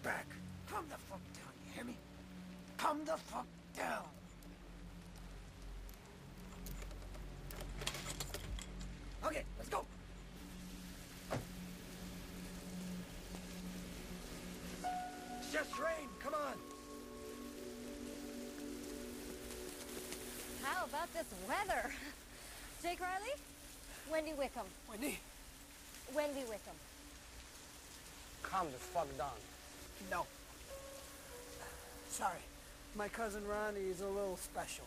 back. Calm the fuck down, you hear me? Calm the fuck down. Okay, let's go. It's just rain, come on. How about this weather? Jake Riley? Wendy Wickham. Wendy? Wendy Wickham. Calm the fuck down. No. Sorry. My cousin Ronnie is a little special.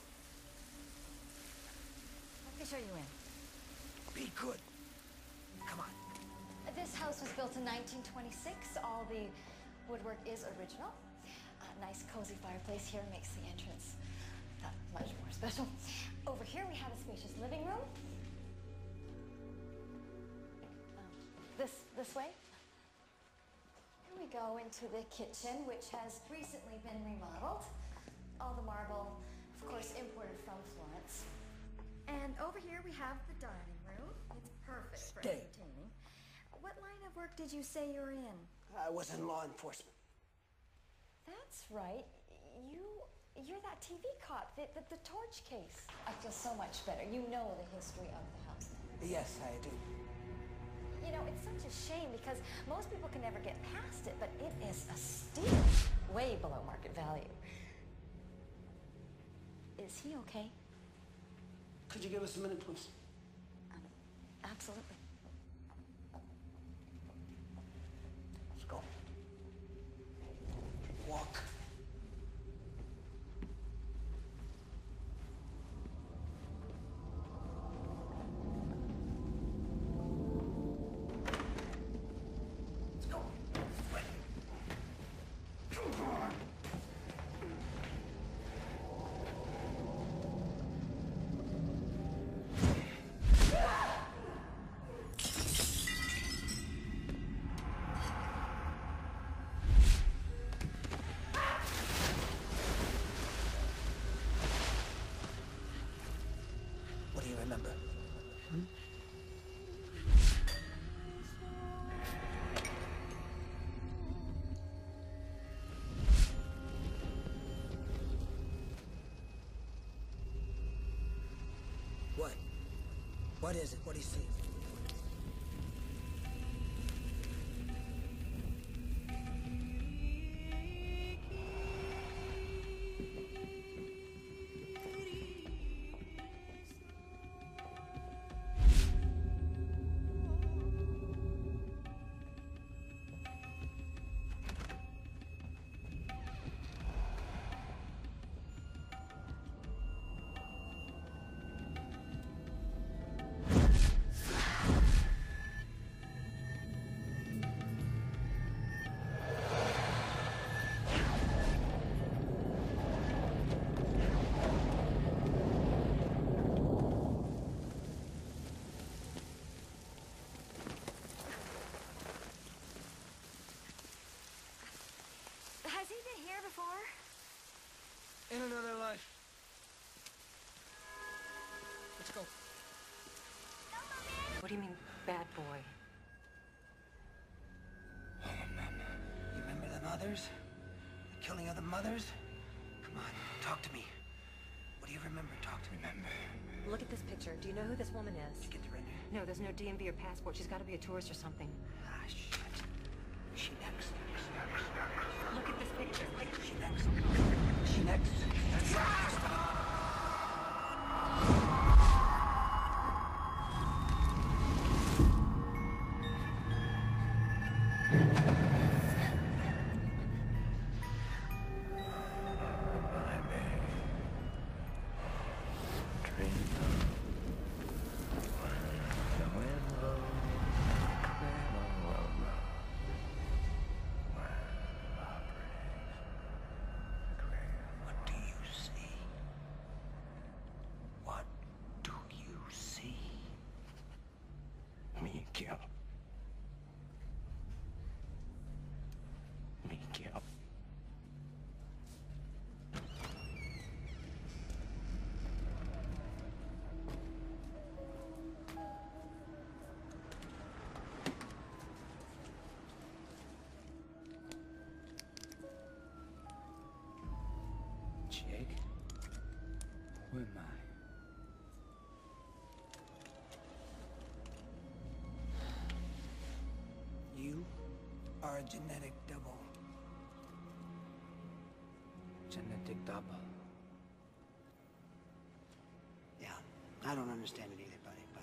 Let me show you in. Be good. Come on. This house was built in 1926. All the woodwork is original. A nice cozy fireplace here makes the entrance that much more special. Over here we have a spacious living room. This way. Here we go into the kitchen, which has recently been remodeled. All the marble, of course, imported from Florence. And over here we have the dining room. It's perfect for entertaining. What line of work did you say you're in? I was in law enforcement. That's right. You're that TV cop, the torch case. I feel so much better. You know the history of the house now. Yes, I do. You know, it's such a shame because most people can never get past it, but it is a steal, way below market value. Is he okay? Could you give us a minute, please? Absolutely. Let's go. Walk. What do you remember? What? What is it? What do you see? Has he been here before? In another life. Let's go. What do you mean, bad boy? Oh, Mama. You remember them others? The killing of the mothers? Come on, talk to me. What do you remember? Talk to me. Remember. Look at this picture. Do you know who this woman is? Did you get the render? No, there's no DMV or passport. She's got to be a tourist or something. Ah, shit. She next. Look at this picture. She next. She next. Jake. Who am I? You are a genetic double. Genetic double. Yeah, I don't understand it either, buddy, but...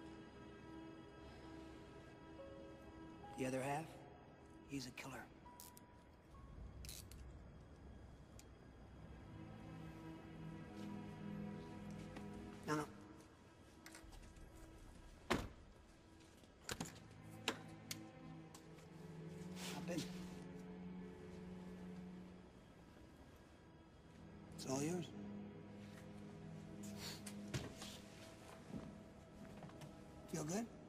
the other half, he's a killer. No, no. Hop in. It's all yours. Feel good?